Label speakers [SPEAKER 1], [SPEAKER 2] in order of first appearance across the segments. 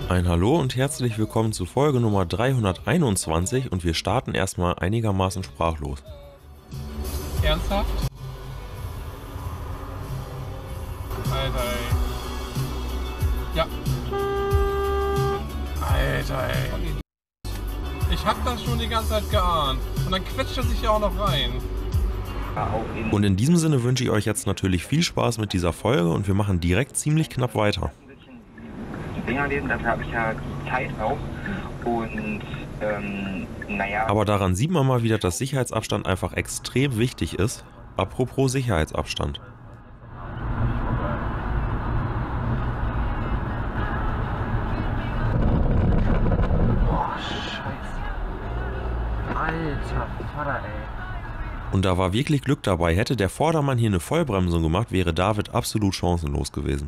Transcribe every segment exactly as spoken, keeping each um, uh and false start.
[SPEAKER 1] Ein Hallo und herzlich willkommen zu Folge Nummer dreihunderteinundzwanzig und wir starten erstmal einigermaßen sprachlos.
[SPEAKER 2] Ernsthaft? Alter, ey. Ja. Alter, ey. Ich hab das schon die ganze Zeit geahnt. Und dann quetscht er sich ja auch noch rein.
[SPEAKER 1] Und in diesem Sinne wünsche ich euch jetzt natürlich viel Spaß mit dieser Folge und wir machen direkt ziemlich knapp weiter.
[SPEAKER 3] Dinger lesen, dafür habe ich ja Zeit auch. Und ähm, naja.
[SPEAKER 1] Aber daran sieht man mal wieder, dass Sicherheitsabstand einfach extrem wichtig ist. Apropos Sicherheitsabstand.
[SPEAKER 3] Boah, scheiße. Alter Vater, ey.
[SPEAKER 1] Und da war wirklich Glück dabei. Hätte der Vordermann hier eine Vollbremsung gemacht, wäre David absolut chancenlos gewesen.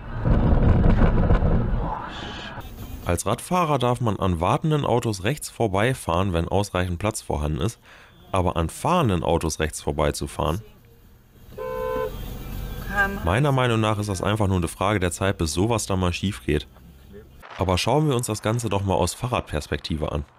[SPEAKER 1] Als Radfahrer darf man an wartenden Autos rechts vorbeifahren, wenn ausreichend Platz vorhanden ist, aber an fahrenden Autos rechts vorbeizufahren, meiner Meinung nach ist das einfach nur eine Frage der Zeit, bis sowas da mal schief geht. Aber schauen wir uns das Ganze doch mal aus Fahrradperspektive an.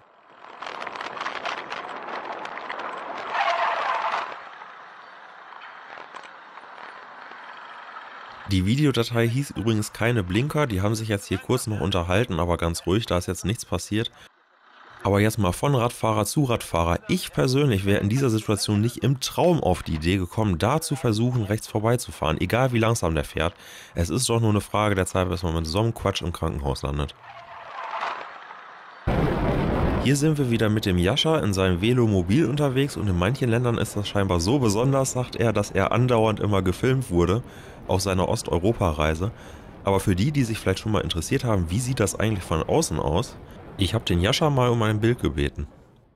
[SPEAKER 1] Die Videodatei hieß übrigens keine Blinker, die haben sich jetzt hier kurz noch unterhalten, aber ganz ruhig, da ist jetzt nichts passiert. Aber jetzt mal von Radfahrer zu Radfahrer. Ich persönlich wäre in dieser Situation nicht im Traum auf die Idee gekommen, da zu versuchen, rechts vorbeizufahren, egal wie langsam der fährt. Es ist doch nur eine Frage der Zeit, bis man mit so einem Quatsch im Krankenhaus landet. Hier sind wir wieder mit dem Jascha in seinem Velomobil unterwegs und in manchen Ländern ist das scheinbar so besonders, sagt er, dass er andauernd immer gefilmt wurde auf seiner Osteuropa-Reise. Aber für die, die sich vielleicht schon mal interessiert haben, wie sieht das eigentlich von außen aus? Ich habe den Jascha mal um ein Bild gebeten.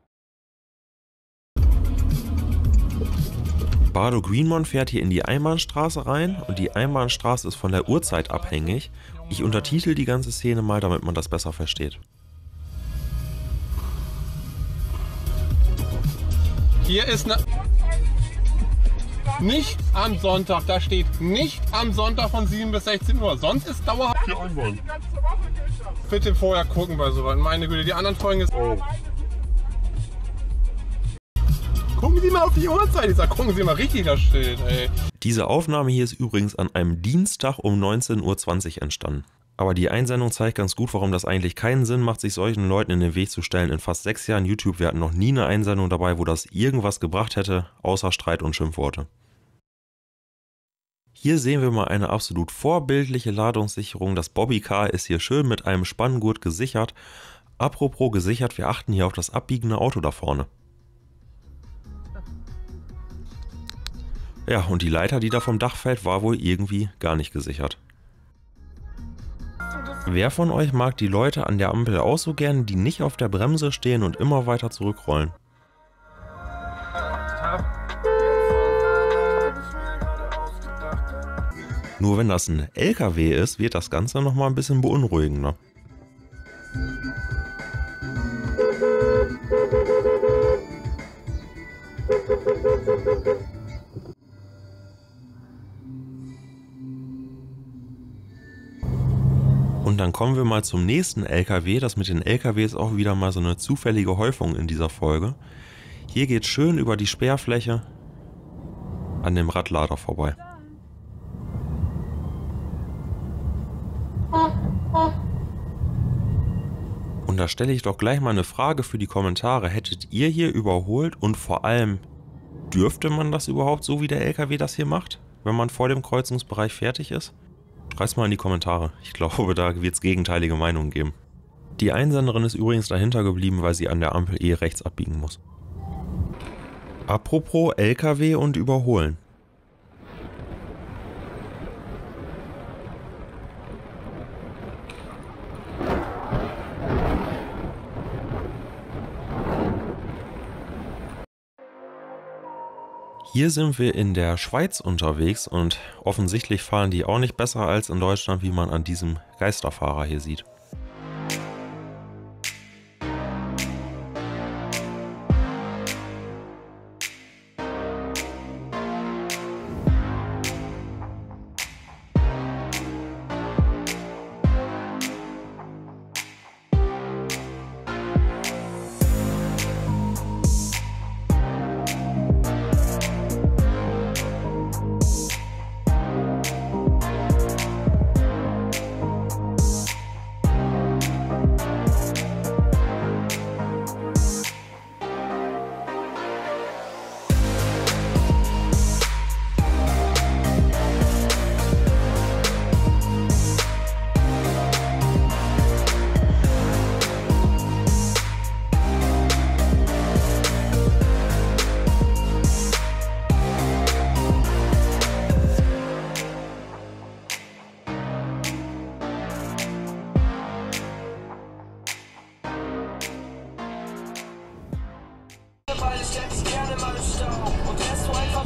[SPEAKER 1] Bardo Greenmont fährt hier in die Einbahnstraße rein und die Einbahnstraße ist von der Uhrzeit abhängig. Ich untertitel die ganze Szene mal, damit man das besser versteht.
[SPEAKER 2] Hier ist eine... Nicht am Sonntag, da steht nicht am Sonntag von sieben bis sechzehn Uhr. Sonst ist dauerhaft die Einbahn. Bitte vorher gucken bei sowas. Meine Güte, die anderen Folgen ist... Oh. Gucken Sie mal auf die Uhrzeit. Ich sag, gucken Sie mal richtig das Schild, ey.
[SPEAKER 1] Diese Aufnahme hier ist übrigens an einem Dienstag um neunzehn Uhr zwanzig entstanden. Aber die Einsendung zeigt ganz gut, warum das eigentlich keinen Sinn macht, sich solchen Leuten in den Weg zu stellen. In fast sechs Jahren YouTube, wir hatten noch nie eine Einsendung dabei, wo das irgendwas gebracht hätte, außer Streit und Schimpfworte. Hier sehen wir mal eine absolut vorbildliche Ladungssicherung. Das Bobbycar ist hier schön mit einem Spanngurt gesichert. Apropos gesichert, wir achten hier auf das abbiegende Auto da vorne. Ja, und die Leiter, die da vom Dach fällt, war wohl irgendwie gar nicht gesichert. Wer von euch mag die Leute an der Ampel auch so gern, die nicht auf der Bremse stehen und immer weiter zurückrollen? Nur wenn das ein L K W ist, wird das Ganze nochmal ein bisschen beunruhigender. Und dann kommen wir mal zum nächsten L K W. Das mit den L K W ist auch wieder mal so eine zufällige Häufung in dieser Folge. Hier geht schön über die Sperrfläche an dem Radlader vorbei. Und da stelle ich doch gleich mal eine Frage für die Kommentare. Hättet ihr hier überholt und vor allem, dürfte man das überhaupt so, wie der L K W das hier macht, wenn man vor dem Kreuzungsbereich fertig ist? Schreibt's mal in die Kommentare. Ich glaube, da wird es gegenteilige Meinungen geben. Die Einsenderin ist übrigens dahinter geblieben, weil sie an der Ampel eh rechts abbiegen muss. Apropos L K W und Überholen. Hier sind wir in der Schweiz unterwegs und offensichtlich fahren die auch nicht besser als in Deutschland, wie man an diesem Geisterfahrer hier sieht.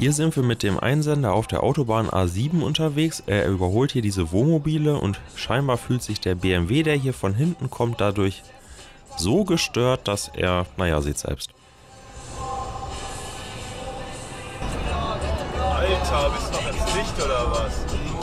[SPEAKER 1] Hier sind wir mit dem Einsender auf der Autobahn A sieben unterwegs. Er überholt hier diese Wohnmobile und scheinbar fühlt sich der B M W, der hier von hinten kommt, dadurch so gestört, dass er, naja, seht selbst.
[SPEAKER 4] Alter, bist du noch ins Licht oder was?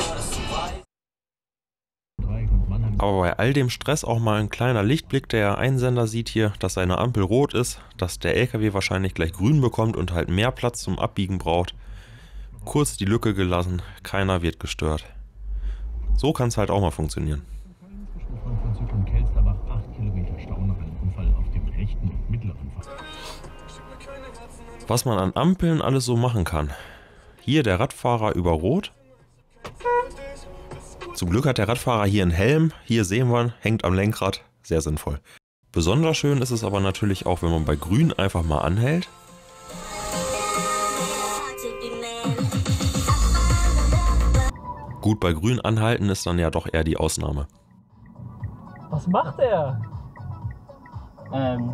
[SPEAKER 1] Aber bei all dem Stress auch mal ein kleiner Lichtblick. Der Einsender sieht hier, dass seine Ampel rot ist, dass der L K W wahrscheinlich gleich grün bekommt und halt mehr Platz zum Abbiegen braucht. Kurz die Lücke gelassen, keiner wird gestört. So kann es halt auch mal funktionieren. Was man an Ampeln alles so machen kann. Hier der Radfahrer über Rot. Zum Glück hat der Radfahrer hier einen Helm. Hier sehen wir, hängt am Lenkrad. Sehr sinnvoll. Besonders schön ist es aber natürlich auch, wenn man bei Grün einfach mal anhält. Gut, bei Grün anhalten ist dann ja doch eher die Ausnahme.
[SPEAKER 5] Was macht er? Ähm...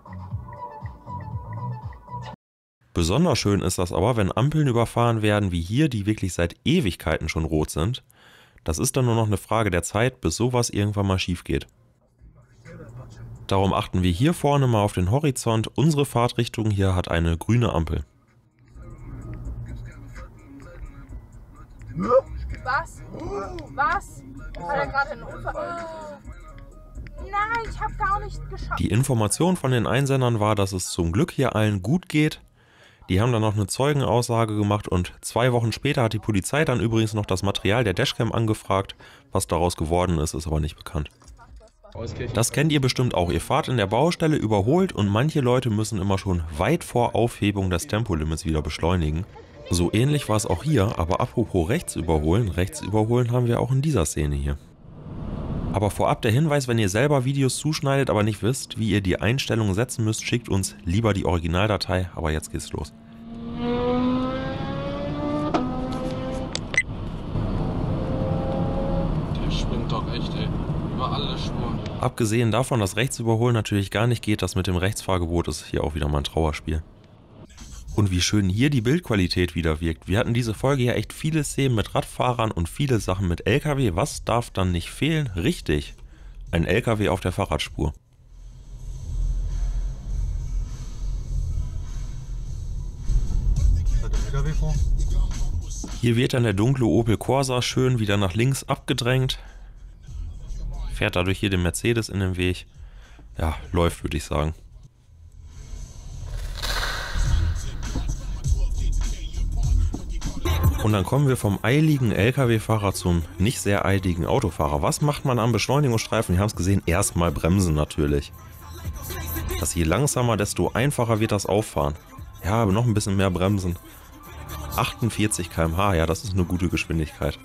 [SPEAKER 1] Besonders schön ist das aber, wenn Ampeln überfahren werden wie hier, die wirklich seit Ewigkeiten schon rot sind. Das ist dann nur noch eine Frage der Zeit, bis sowas irgendwann mal schief geht. Darum achten wir hier vorne mal auf den Horizont. Unsere Fahrtrichtung hier hat eine grüne Ampel.
[SPEAKER 6] Was? Was? Hat er gerade einen Unfall? Nein, ich habe gar nicht geschafft.
[SPEAKER 1] Die Information von den Einsendern war, dass es zum Glück hier allen gut geht. Die haben dann noch eine Zeugenaussage gemacht und zwei Wochen später hat die Polizei dann übrigens noch das Material der Dashcam angefragt. Was daraus geworden ist, ist aber nicht bekannt. Das kennt ihr bestimmt auch. Ihr fahrt in der Baustelle, überholt und manche Leute müssen immer schon weit vor Aufhebung des Tempolimits wieder beschleunigen. So ähnlich war es auch hier, aber apropos rechts überholen, rechts überholen haben wir auch in dieser Szene hier. Aber vorab der Hinweis, wenn ihr selber Videos zuschneidet, aber nicht wisst, wie ihr die Einstellungen setzen müsst, schickt uns lieber die Originaldatei, aber jetzt geht's los.
[SPEAKER 2] Der springt doch echt, ey. Über alle Spuren.
[SPEAKER 1] Abgesehen davon, dass Rechtsüberholen natürlich gar nicht geht, das mit dem Rechtsfahrgebot ist hier auch wieder mal ein Trauerspiel. Und wie schön hier die Bildqualität wieder wirkt. Wir hatten diese Folge ja echt viele Szenen mit Radfahrern und viele Sachen mit L K W. Was darf dann nicht fehlen? Richtig, ein L K W auf der Fahrradspur. Hier wird dann der dunkle Opel Corsa schön wieder nach links abgedrängt. Fährt dadurch hier den Mercedes in den Weg. Ja, läuft, würde ich sagen. Und dann kommen wir vom eiligen L K W-Fahrer zum nicht sehr eiligen Autofahrer. Was macht man am Beschleunigungsstreifen? Wir haben es gesehen, erstmal bremsen natürlich. Das je langsamer, desto einfacher wird das Auffahren. Ja, aber noch ein bisschen mehr bremsen. achtundvierzig Kilometer pro Stunde, ja, das ist eine gute Geschwindigkeit.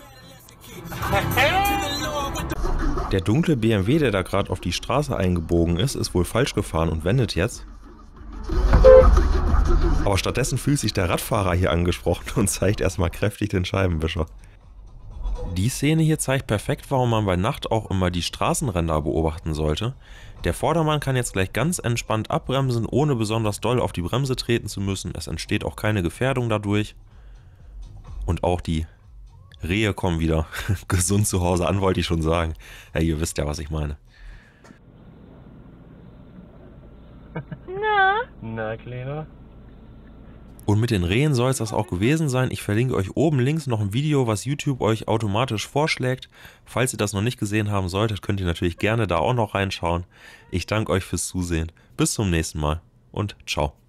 [SPEAKER 1] Der dunkle B M W, der da gerade auf die Straße eingebogen ist, ist wohl falsch gefahren und wendet jetzt. Aber stattdessen fühlt sich der Radfahrer hier angesprochen und zeigt erstmal kräftig den Scheibenwischer. Die Szene hier zeigt perfekt, warum man bei Nacht auch immer die Straßenränder beobachten sollte. Der Vordermann kann jetzt gleich ganz entspannt abbremsen, ohne besonders doll auf die Bremse treten zu müssen. Es entsteht auch keine Gefährdung dadurch. Und auch die Rehe kommen wieder gesund zu Hause an, wollte ich schon sagen. Ja, ihr wisst ja, was ich meine.
[SPEAKER 6] Na?
[SPEAKER 5] Na, Kleiner.
[SPEAKER 1] Und mit den Rehen soll es das auch gewesen sein. Ich verlinke euch oben links noch ein Video, was YouTube euch automatisch vorschlägt. Falls ihr das noch nicht gesehen haben solltet, könnt ihr natürlich gerne da auch noch reinschauen. Ich danke euch fürs Zusehen. Bis zum nächsten Mal und ciao.